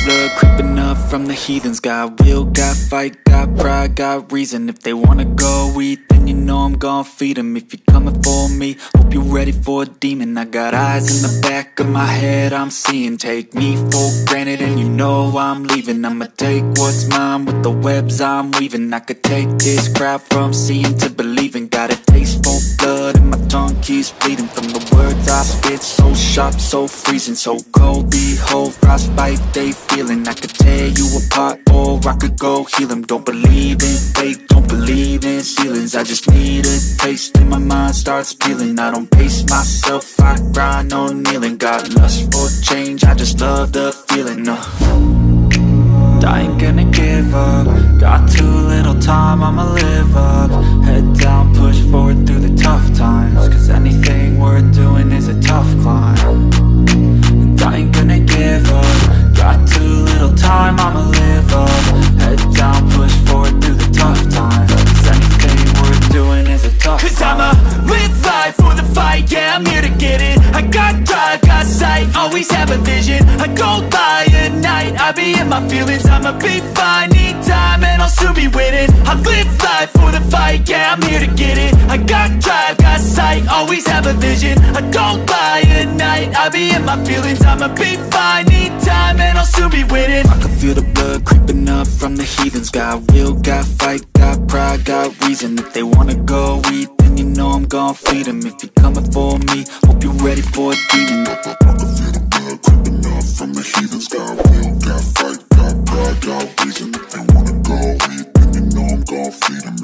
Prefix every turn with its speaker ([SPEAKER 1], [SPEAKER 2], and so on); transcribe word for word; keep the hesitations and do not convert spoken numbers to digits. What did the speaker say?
[SPEAKER 1] blood creeping up from the heathens. Got will, got fight, got pride, got reason. If they wanna go eat, then you know I'm gon' feed them. If you're coming for me, hope you're ready for a demon. I got eyes in the back of my head, I'm seeing. Take me for granted and you know I'm leaving. I'ma take what's mine with the webs I'm weaving. I could take this crowd from seeing to believing. Got a taste for blood and my tongue keeps bleeding from the words I spit. So sharp, so freezing, so cold. Behold, frostbite they feeling. I could tear you apart or I could go heal them. Don't believe in fate, don't believe in ceilings. I just need a taste and my mind starts peeling. I don't pace myself, I grind on kneeling. Got lust for change, I just love the feeling. uh. I ain't gonna give up. Got too little time, I'ma live up. Head down, push forward through the tough times. Cause anything worth doing is a tough climb. And I ain't gonna give up. Got too little time, I'ma live up. Head down, push forward through the tough times. Cause anything worth doing is a tough climb. Cause I'ma live life for the fight, yeah, I'm here to get it. I got drive, got sight, always have a vision. I don't lie at night, I be in my feelings. I'ma be fine, need time and I'll soon be winning. I live life for the fight, yeah, I'm here to get it. I got drive, got sight, always have a vision. I don't lie at night, I be in my feelings. I'ma be fine, need time and I'll soon be winning. I can feel the blood creeping up from the heathens. Got will, got fight, got pride, got reason. If they wanna go eat, then you know I'm gon' feed them. If you're coming for me, hope you're ready for a demon.
[SPEAKER 2] I can feel the blood creeping up from the heathens. Got will, got fight, got pride, got reason. If they wanna go eat, then you know I'm gon' feed them.